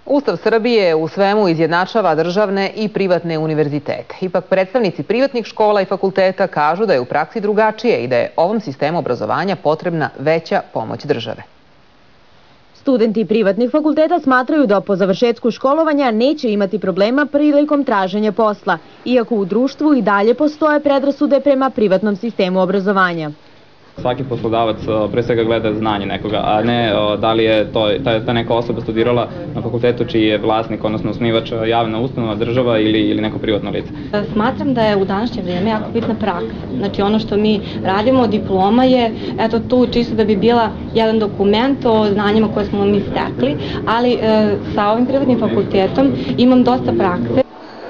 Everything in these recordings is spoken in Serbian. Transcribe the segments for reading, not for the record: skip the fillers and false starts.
Ustav Srbije u svemu izjednačava državne i privatne univerzitete. Ipak predstavnici privatnih škola i fakulteta kažu da je u praksi drugačije i da je ovom sistemu obrazovanja potrebna veća pomoć države. Studenti privatnih fakulteta smatraju da po završetku školovanja neće imati problema prilikom traženja posla, iako u društvu i dalje postoje predrasude prema privatnom sistemu obrazovanja. Svaki poslodavac pre svega gleda znanje nekoga, a ne da li je ta neka osoba studirala na fakultetu čiji je vlasnik, odnosno osnivač javna ustanova, država ili neko privatno lice. Smatram da je u današnje vrijeme jako bitna praksa. Znači ono što mi radimo, diploma je eto tu čisto da bi bila jedan dokument o znanjima koje smo mi stekli, ali sa ovim privatnim fakultetom imam dosta prakse.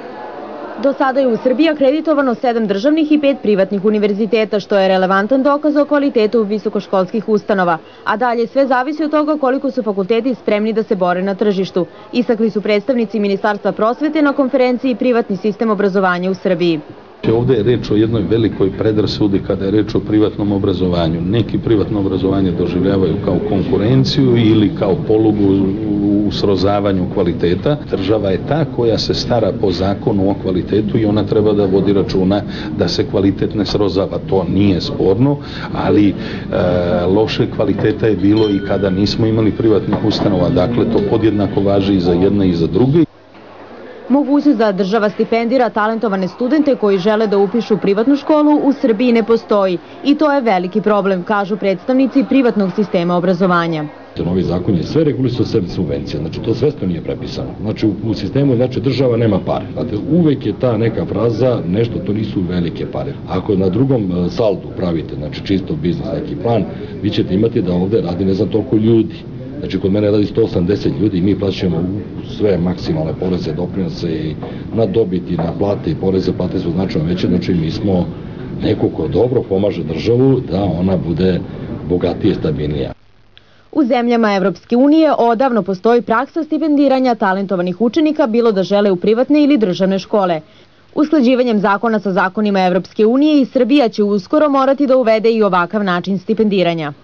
Do sada je u Srbiji akreditovano 7 državnih i 5 privatnih univerziteta, što je relevantan dokaz o kvalitetu visokoškolskih ustanova. A dalje sve zavisi od toga koliko su fakulteti spremni da se bore na tržištu. Istakli su predstavnici Ministarstva prosvete na konferenciji Privatni sistem obrazovanja u Srbiji. Ovdje je reč o jednoj velikoj predrasudi kada je reč o privatnom obrazovanju. Neki privatno obrazovanje doživljavaju kao konkurenciju ili kao polugu u srozavanju kvaliteta. Država je ta koja se stara po zakonu o kvalitetu i ona treba da vodi računa da se kvalitet ne srozava. To nije sporno, ali loše kvaliteta je bilo i kada nismo imali privatnih ustanova. Dakle, to podjednako važi i za jedne i za druge. Mogućnost da država stipendira talentovane studente koji žele da upišu privatnu školu u Srbiji ne postoji i to je veliki problem, kažu predstavnici privatnog sistema obrazovanja. Novi zakon je sve regulisao sem subvencija, znači to svesno nije prepisano. Znači u sistemu država nema pare. Znate, uvek je ta neka fraza nešto, to nisu velike pare. Ako na drugom saldu pravite, znači čisto biznis neki plan, vi ćete imati da ovde radi ne znam toliko ljudi. Znači, kod mene radi 180 ljudi i mi plaćamo sve maksimalne poreze, doprinose i na dobiti, na plate i poreze, plate su značajno veće, znači mi smo neko ko dobro pomaže državu da ona bude bogatija i stabilnija. U zemljama Evropske unije odavno postoji praksa stipendiranja talentovanih učenika, bilo da žele u privatne ili državne škole. Usklađivanjem zakona sa zakonima Evropske unije i Srbija će uskoro morati da uvede i ovakav način stipendiranja.